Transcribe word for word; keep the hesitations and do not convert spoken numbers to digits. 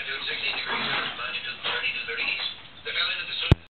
latitude sixteen degrees north, longitude thirty to thirty east.